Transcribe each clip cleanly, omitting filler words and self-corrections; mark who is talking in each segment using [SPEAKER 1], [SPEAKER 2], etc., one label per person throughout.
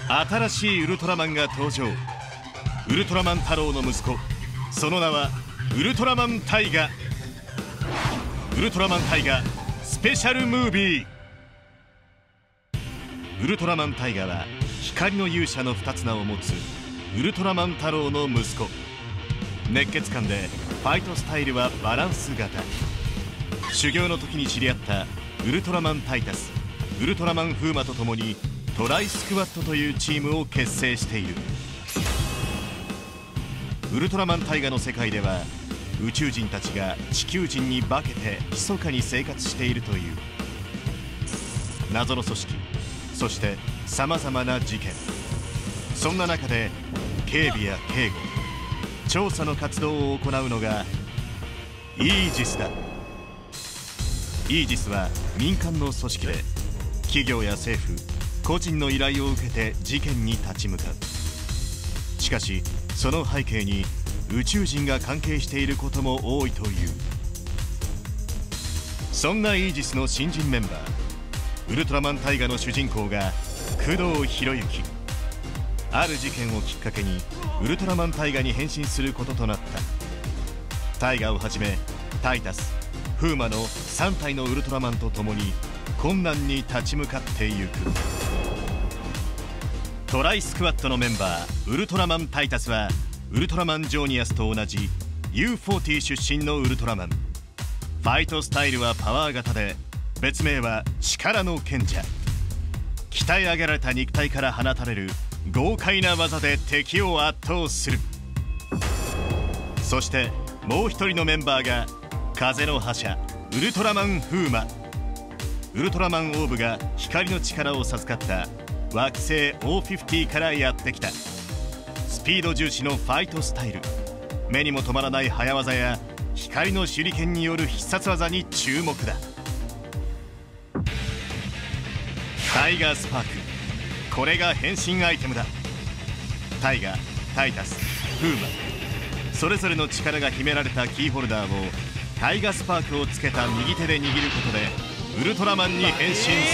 [SPEAKER 1] 新しいウルトラマンが登場。ウルトラマン太郎の息子、その名はウルトラマンタイガ。ウルトラマンタイガスペシャルムービー。ウルトラマンタイガは光の勇者の2つ名を持つウルトラマン太郎の息子。熱血漢でファイトスタイルはバランス型。修行の時に知り合ったウルトラマンタイタス、ウルトラマンフーマと共にトライスクワットというチームを結成している。ウルトラマンタイガの世界では宇宙人たちが地球人に化けて密かに生活しているという謎の組織、そしてさまざまな事件。そんな中で警備や警護、調査の活動を行うのがイージスだ。イージスは民間の組織で企業や政府、個人の依頼を受けて事件に立ち向かう。しかしその背景に宇宙人が関係していることも多いという。そんなイージスの新人メンバー、ウルトラマンタイガの主人公が工藤博之。ある事件をきっかけにウルトラマンタイガに変身することとなった。タイガをはじめタイタス、フーマの3体のウルトラマンと共に困難に立ち向かっていく。トライスクワットのメンバーウルトラマンタイタスはウルトラマンジョーニアスと同じ U40 出身のウルトラマン。ファイトスタイルはパワー型で、別名は力の賢者。鍛え上げられた肉体から放たれる豪快な技で敵を圧倒する。そしてもう一人のメンバーが風の覇者ウルトラマンフーマ。ウルトラマンオーブが光の力を授かった惑星 O50 からやってきた。スピード重視のファイトスタイル、目にも止まらない早技や光の手裏剣による必殺技に注目だ。タイガースパーク、これが変身アイテムだ。タイガ、タイタス、フーマ、それぞれの力が秘められたキーホルダーをタイガスパークをつけた右手で握ることでウルトラマンに変身する。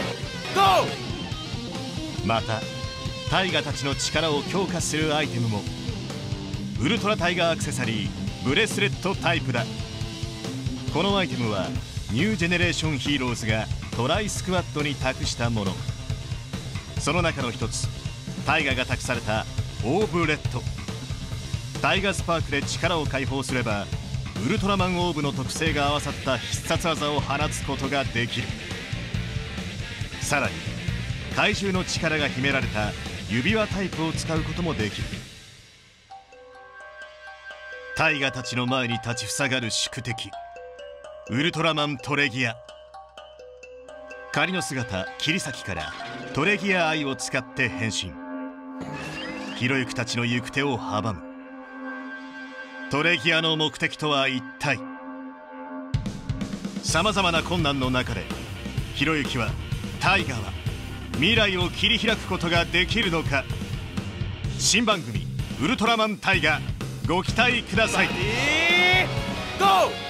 [SPEAKER 1] またタイガたちの力を強化するアイテムもウルトラタイガーアクセサリーブレスレットタイプだ。このアイテムはニュージェネレーションヒーローズがトライスクワットに託したもの。その中の一つ、タイガが託されたオーブレッド。タイガスパークで力を解放すればウルトラマンオーブの特性が合わさった必殺技を放つことができる。さらに怪獣の力が秘められた指輪タイプを使うこともできる。タイガたちの前に立ちふさがる宿敵ウルトラマントレギア。仮の姿切り裂きからトレギアアイを使って変身。ひろゆきたちの行く手を阻む。トレギアの目的とは一体。さまざまな困難の中でひろゆきは、タイガは未来を切り開くことができるのか。新番組ウルトラマンタイガ、ご期待ください。
[SPEAKER 2] ゴー